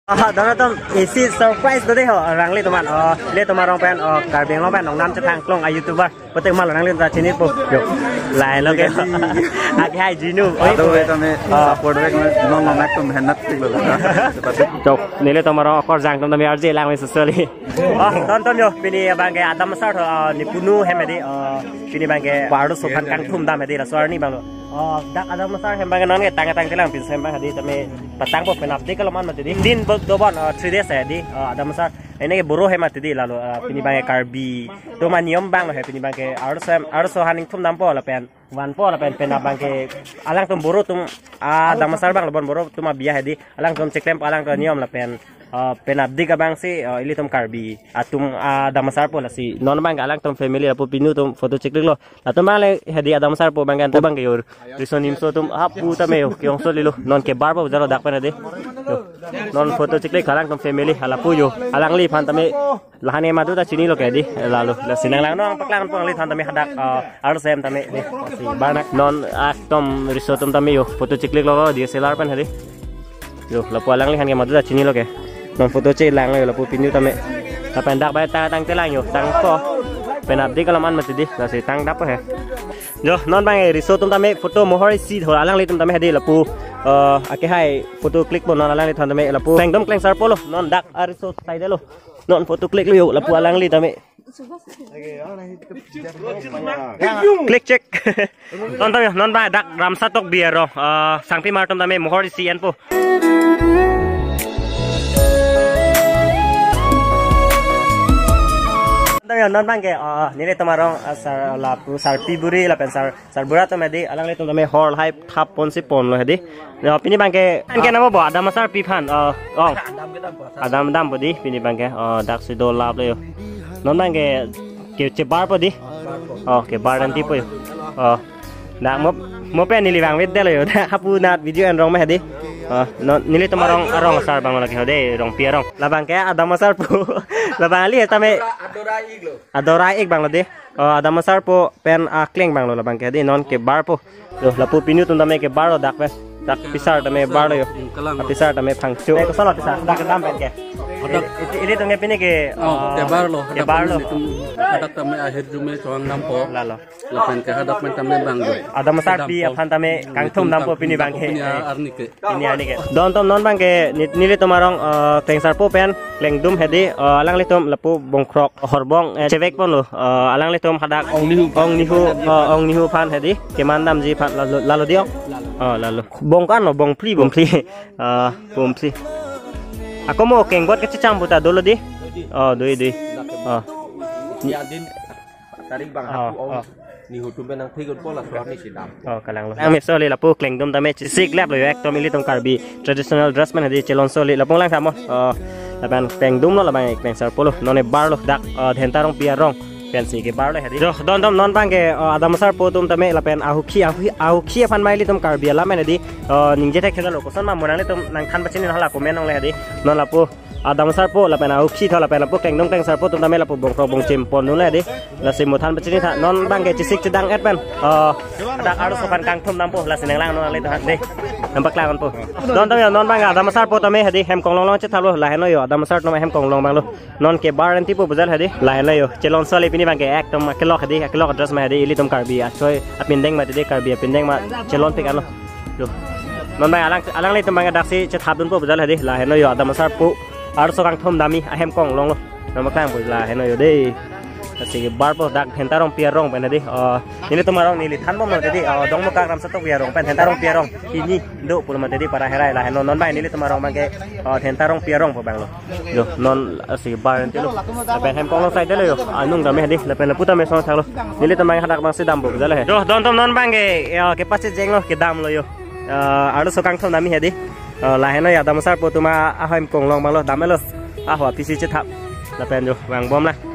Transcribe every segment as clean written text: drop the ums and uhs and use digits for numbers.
đó là isi surprise tadi ho rang li teman lihat teman orang pen karbeng orang pen nong cetang klong youtuber betul malu rang li ra sini po yo lain lo ke agi hai jinu itu kami support back nong nak tu mehnat tik lo cok nile teman orang kor jang teman RJ lang ni sesali tonton yo pini bangke adam besar ni punu hemedi pini bangke baru sopan kang thum dam hedi la suar ni bang lo dak adam besar hem bangke non ke tang telang pin sem bang hedi tame patang po penap dik kalau man mati din doban 3 days hedi adam besar ini ke buruh hemat tadi lalu pini bangke karbi to maniom bang lo he pini bangke arso haning thum dam po la pen wan po la pen penap bangke alang tum buruh tum adam besar bang lebon buruh tum biah hedi alang tum ceklem alang ke niom la pen penabdi ka bang si ili tum karbi atum damasar po la si non bang alang tum family la po pinu tum foto check lo atum bang le hedi damasar po bang kan bang kayor risonim so tum hapu ta meo kyong so lilo non ke bar po jalo dak pa na de non foto check alang tum family hala po yo alang li phan tame lahane ma tu ta chini lo ke di lalu la sinang lang no paklang po li than tame hadak ar sem tame de si banak non atom risotum tame yo foto check lo DSLR pan hedi yo la po alang li han ke ma tu ta chini lo ke non foto cek lang yo la pu pinu tame apa ndak bay tang telang yo tang ko penabdi kalaman mati di la si tang dap he yo non bang risot tum tame foto mohori si thor alang li tum tame hedi la pu ake hai foto klik bon non alang li thon tame la pu pengdom kleng sar polo non dak risot sai de lo non foto klik lo yo la pu alang li tame klik cek non tame non bay dak ram satok biero sang pi mar tum tame mohori si an po non bang ke nile tomarong sar la pu sar piburi la pen sar burat to medi alang le to me hol hai thap pon si pon lo hedi no pini bang ke namo bo adam sar pi phan ong adam dam bodi pini bang ke dak si do lab le yo non bang ke che bar bodi ke bar nanti po yo dak mo pe nili bang wet de lo yo hapu nat video en rong me hedi non nili tomarong arong sar bang lagi hode rong pi arong la bang ke adam sar pu la bang li tame adorai ek bang lo de adam sar po pen kleng bang lo la bang ke de non ke bar po lo la pu pinu tum tame ke bar lo dak pisar tame bar lo yo pisar tame phang chu ko sala pisar dak dam pen ke ini tong pini ke bar lo adak tame akhir jume chong nam po la lo la pen ke hadak men tame bang do adam sar pi aphan tame kang thum dam po pini bang ke ini ani ke don tom non bang ke nili tomarong kleng sar po pen kleng dum hedi alang le tom la pu bongkrok horbong chevek pon lo alang le tom hadak ong nihu phan hedi ke mandam ji phan lalo dio lalo bong kan no bong pli ako mo keng bot ke chang buta dolo di doi din tarik bang ni hutum benang thigot pola swap ni sidam kalang lo ami soli la pu kleng dum tame sik lap lo ek to mili tom karbi traditional dress man hedi chelon soli la pong lang thamo la ban kleng dum lo la bang kleng sar polo none bar lo dak dhentarong piarong pensi ke bar le hedi don tom non bang ke adam sar po tum tame la pen ahukhi phan mai li tum karbi la men hedi ningje thek khela lo kosan ma monang le tum nang khan bachin hala ko men ong le hedi non la pu adam sar po la pen ahukhi thola pen la pu kleng dum kleng sar po tum tame la pu bong chim pon nu le hedi la sim than bachin tha non bang ke chisik chedang et pen dak aru sopan kang thum nam po la sinang lang non le tha de nampak lang po don tom non bang adam sar po tame hedi hem kong long che thalo la hen yo adam sar no hem kong long bang lo non ke bar anti po bujal hedi la hen yo chelon soli pini bang ke ek tom kelok hedi kelok address ma hedi ili tom karbi choi apindeng ma de karbi apindeng ma chelon pik alo lo non bang alang le tom bang dak si che thap dun po bujal hedi la hen yo adam sar po ar so kang thum dami hem kong long lo nampak lang po la hen yo de si bar po dak hentarong piarong pen hedi ini tomarong nili than bom tadi dong mo kang ram satok piarong pen hentarong piarong ini do pul ma tadi para herai la hen non bang nili tomarong bang ke hentarong piarong po bang lo yo non si bar enti lo pen hem kong lo sai de lo yo anung dame hedi la pen puta me song thang lo nili tomang hadak bang si dam bo jale he don tom non bang ke pache jeng lo ke dam lo yo aru so kang thom dami hedi la hen ya dam sar po tuma hem kong long bang lo dame lo hwa pisi che thap la pen yo bang bom la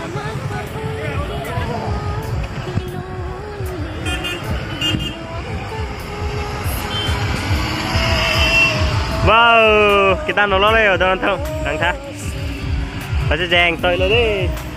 wow kita nolong le yo don thong dang tha pache jeng toi lo di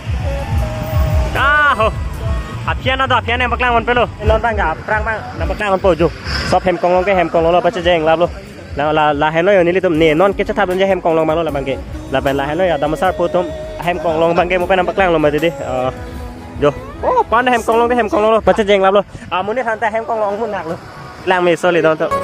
ho apian ada apian em baklang on pelo non bang ga prang bang na baklang on po ju sop hem kong long ke hem kong long lo pache jeng lab lo แล้วลาเห็นเลยนี่ลิตุมเนี่ยนอนเกจทับมันจะเห็มกองลงมาแล้วละบางเกลาเป็นลาเห็นเลยดามาซาร์พูดตุมเห็มกองลงบางเกมันเป็นน้ำปลาแกล้งลงมาดิโยโอ้ปานเห็มกองลงได้เห็มกองลงเลยปัจจัยเจงรับเลยมุนนี่ทันแต่เห็มกองลงมุนหนักเลยล่างมีโซลิดอนตัว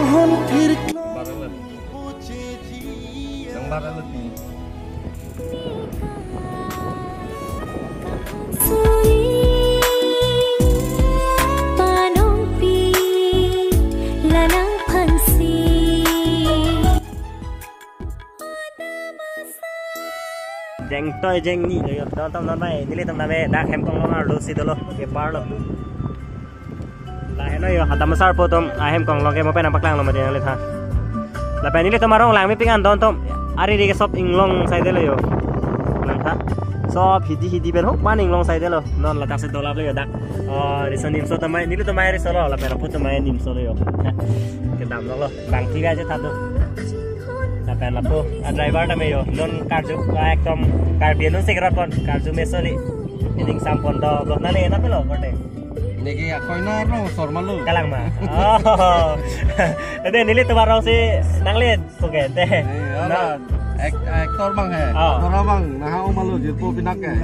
เจงตัวเจงนี่เลยดอนต้มนอนไปนี่เลยต้มน้ำเองดักเห็มกองลงมาดูสิตัวเลยเก็บบาร์เลยลาเห็นเลยดามาซาร์พูดตุมเห็มกองลงเก็บมาเป็นน้ำปลาแกล้งลงมาเดียวเลยท่าแล้วไปนี่เลยต้มมาร้องล่างไม่เป็นอันดอนต้มอารีดีก็ซบอิงลงใส่ได้เลยอยู่นั่นท่าซอบฮิดีเป็นหกมันอิงลงใส่ได้เลยนอนละตักเสร็จตัวรับเลยดักดิฉันนิมโซทำไมนี่เลยทำไมดิฉันแล้วไปเราพูดทำไมนิมโซเลยอยู่กระดำแล้วบางทีก็จะทัดดูแต่เป็นเราพูดไดรเวอร์ทำไมอยู่นนการจุกแอคตอมการเปลี่ยนนนสิกระปอนการจุกเมสโซลิini sampon do blok nale enak lo kode niki koino ro sor malu kalang ma oh ade nili tumarong si nanglit pugete na aktor bang he aktor bang nah malu jirpo pinak ke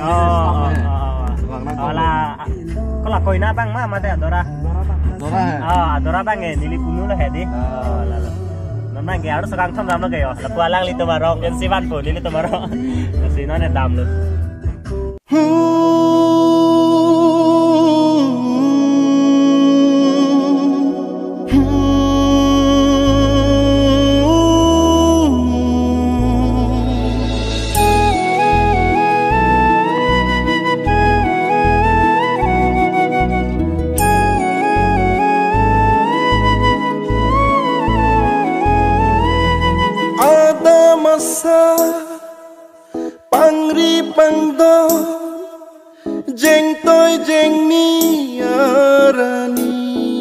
ala kala koina bang ma mate adora he adora bang he nili punu lo he di Nona ge harus sekarang tham dam lo ge yo la pualang li tumarong gen siwan po nili tumarong si none dam lo Pangri pangdo jeng toy jeng ni arani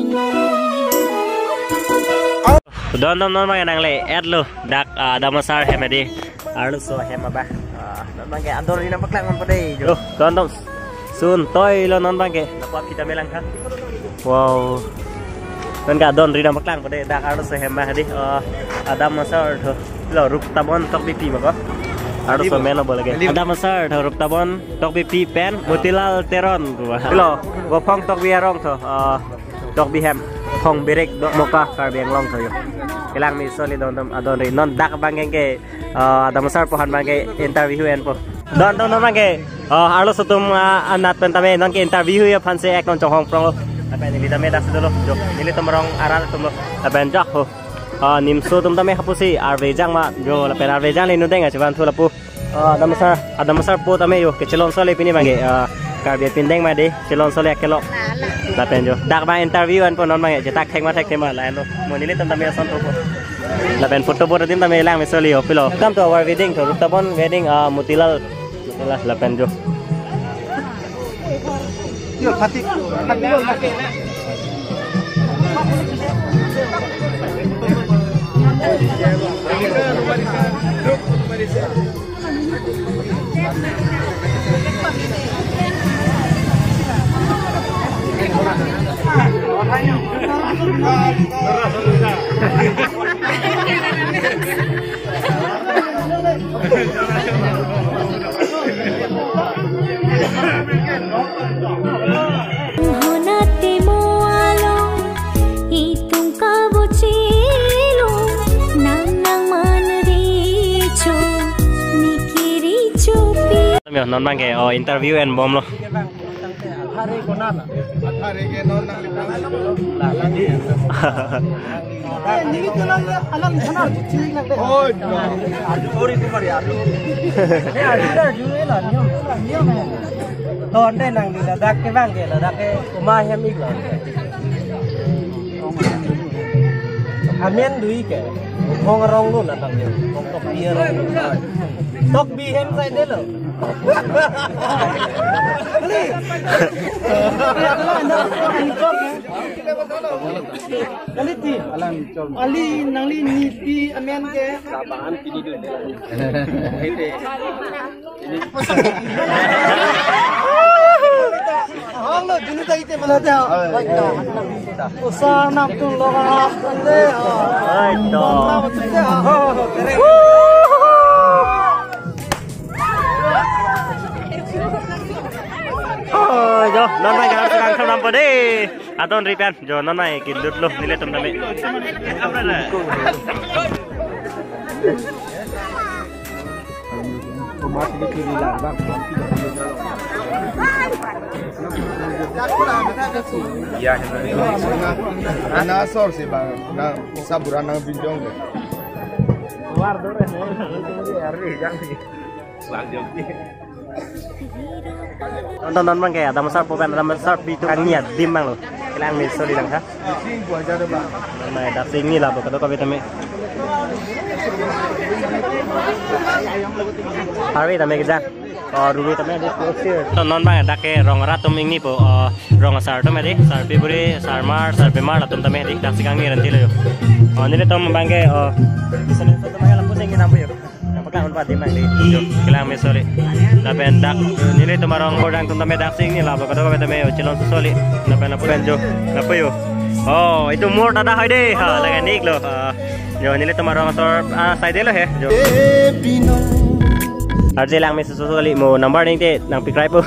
Don non ma nang le ad lo dak damasar hemedi arlu so hemaba non bangke andor ni nampak lang pade yo don don sun toy lo non bangke lapap kita melang kha wow don ka don ri nampak lang pade dak arlu so hemba hadi damasar tho lo rup tabon tok bipi mako arlu so mena boleh damasar tho rup tabon tok bipi pen mutilal teron lo go phong tok biarong tho tok bihem phong berek dok moka kar biang long tho yo Kelang mi soli don adon ri non dak bangeng ke damasar pohan bangke interview en po don bangke arlo sutum anat pentame non ke interview ya phanse ek non chong hong prong lo apa ni lidame das dolo jo nili tomrong aral tum lo aben jak ho nimso tum tame hapusi arve jang ma jo la pen arve jang le nu denga chiban thu la pu damasar po tame yo ke chelon soli pini bangke kar bia pindeng ma de chelon soli akelo la pen jo dak ba interview an po non bangke cetak thek ma la en lo mo nili tum tame son po la pen foto board tim tame lang mesoli ho pilo come to our wedding to rutabon wedding mutilal la pen jo yo pati non bangke interview en bom lo hari konana hari ke non nang ini jalan alam sana cilik nak deh oh ori kumar ya ini ada juga lah niom ton deh nang di ladak ke bang ke ladak ke rumah hem ik lah amen dui ke hong rong lu lah tang hong tok biar tok bi hem sai deh lo Ali nangli nipi amen ke lapangan kini dulu. Long lo junu ta ite mala te usar nam tung lo ga ande ai to jo non mai kan sedang senam pade aton ripen jo non mai kilut lo nilai teman-teman Ya, Ana sor sih bang, nang saburan nang binjong deh. luar dore hari jangan nonton bang kayak ada masar popen ada masar itu kan niat dim bang lo kilang nih sorry bang ha Sing gua aja deh bang. nah dah sini lah betul kau betul me hari tame kerja dulu tame ada non bang ada ke rong ratum ini po rong sar tu meri sar piburi sar pemar ratum tame di dah sigang ni nanti lo ini tom bang ke di sana tu tame lampu sing nampu yo kan unpat di mana di kilang mesori tapi hendak nilai temarong orang tu tame dak sing ni lah betul kau betul me cilon susoli tapi nak penjo apa yo oh itu mur ada hai deh lagi nik lo jo nilai temarong sor side lo he jo arje lang me susoli mo number ni te nang pick right po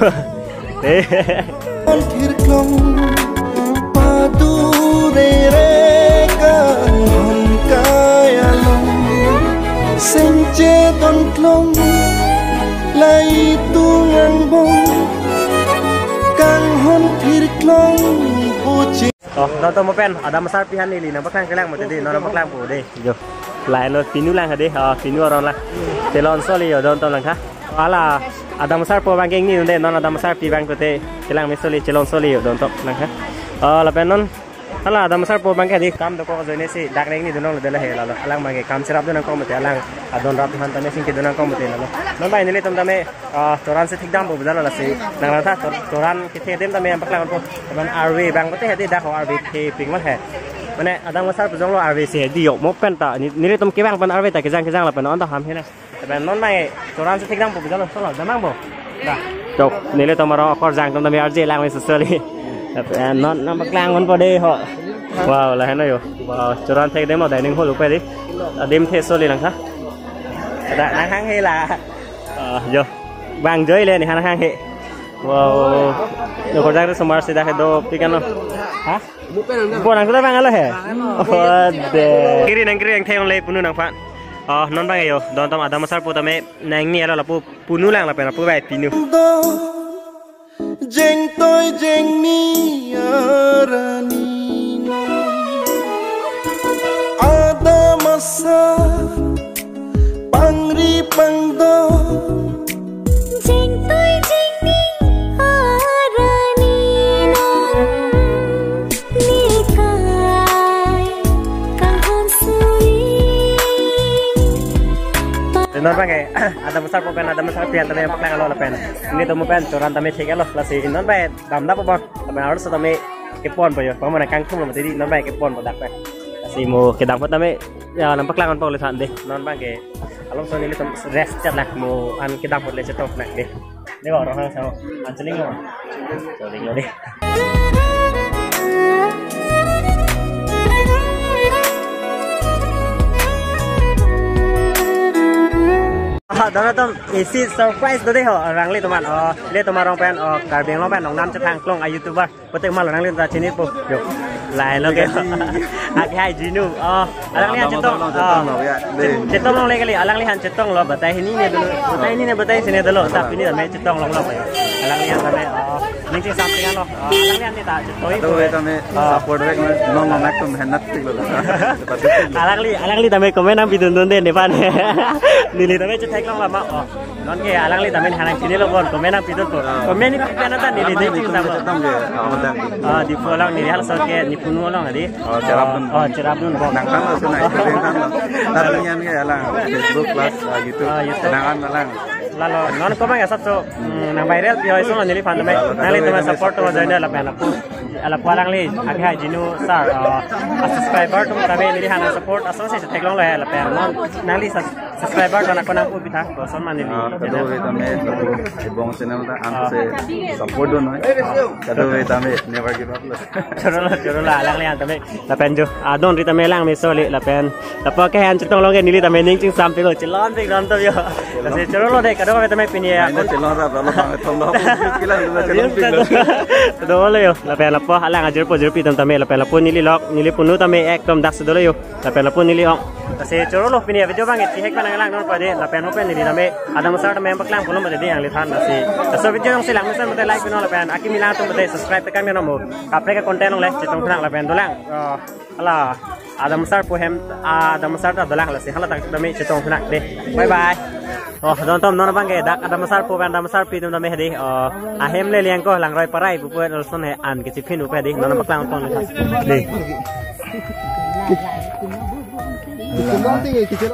Senje don klong lai tungang bong kang hon phir klong puji oh nonton mo pen ada masar pihan ni nang baklang kelang mo tadi nang baklang po de jo lai lo pinu lang hade pinu orang lah telon soli yo don lang ha ala ada masar po bangking ni de non ada masar pi bang te kelang me soli telon soli yo don lang ha la pen non ala ada masar po bangke di kam do ko jone si dak reng ni dunong le he la alang mage kam serap dunang ko mate alang adon rap han tame sing ke dunang ko mate la non bai ni tom tame toran se thik dam bo badala la si nang la tha toran ke the dem tame baklang ko ban rv bang ko te he dak rv the ping ma he mane ada masar po jong lo rv se di yo mo pen ta ni tom ke bang ban rv ta ke jang la pen on ta ham he na ban non mai toran se thik dam bo badala so la damang bo da chok ni le tom ro ko jang tom tame rj lang me soli non baklang on po de ho wow là hay nói rồi wow cho thấy đến một đại ninh hồi lúc đi đêm thế số liền khác đã năng hăng hay là giờ vàng dưới lên thì năng hăng hệ wow được có ra cái smart sẽ ra cái đồ pican không hả buồn năng cái vàng là hệ kiri năng theo lấy punu năng phạn non vàng rồi đón tâm ada masar po tame nang ni là punu lang là pu bai pinu jeng tôi jeng ni arani ada masa pangri pangdo jeng tôi jeng ni arani nikai kang hon suri non bang ada besar popen ada besar pian tame paklang lo la pen ini temu pen toran tame thik lo la si non bai dam da po tame harus tame kepon po yo pamana kang thum lo tadi non bai kepon po dak pe si mo ke dam po tame ya nam paklang on po le than de non bang ke along so ni le rest chat lah mo an ke dam po le chetok nak de de go ro hang sao an cheling lo cheling lo de đó là isi surprise đó đấy hả răng lên tụi mình lên tụi mình rong pen cả biển long pen nòng nam cho thằng klong youtuber có thể mà là răng lên ra trên net po được lại nó cái hai jinu răng lên chết tông long lên cái gì răng lên chết tông lo batai ini nih batai sini dulu tapi ini namanya chết tông long lo răng lên namanya linh tinh something lo răng lênนี่ta chết tối tôi tame support rek no no mak tum henat tik lo răng lên tame comment nam video donde depan nili tame chết thay long lama non ke răng lên tame hanang sini lo kon comment nam video comment ni pian nata nili deh cing sama di follow nili hal so ke ni punu lo ngadi cerap dun nang kan lo sunai kan lo tarunyan ke ala Facebook plus YouTube nangan lang lalu non ko bang satu nang viral yo iso nili fan tame nali tame support to join la pena ala palang le agi hai jinu sar subscriber tum tabe ni hana support asose se theklong le la per non nali subscriber kana kona pu bitha to son mani li kado we tame ebong channel ta amse support do noi kado we tame never give up choro la lang le an tame la pen jo don ri tame lang me so le la pen la pa ke han chitong long ke ni li tame ning ching sam pe lo chilon pe ron to yo la se choro lo de kado we tame pinia ko chilon ra lo pang thong lo kila lu chilon ping lo do le yo la pen la pa halang ajur po jur pi tame la pen la pun ni li lok ni li punu tame ek tom dak se do le yo la pen la pun ni li ong la se choro lo pinia video bang ti hek panang lang non pa de la pen open ni tame adam sar tame baklang pun ma de yang li than la se so video nong silang mesan mate like pino la pen aki milang tum mate subscribe tekan me no mo kapre ka content nong le chitong khang la pen do lang ala adam sar po hem adam sar ta do lang la se hala tak tame chitong khang de bye bye oh don tom non bang ge dak adam sar po adam sar pi tum tame de a hem le liang ko lang roi parai pu pu son he an ke chi phin u pe de non baklang ton le de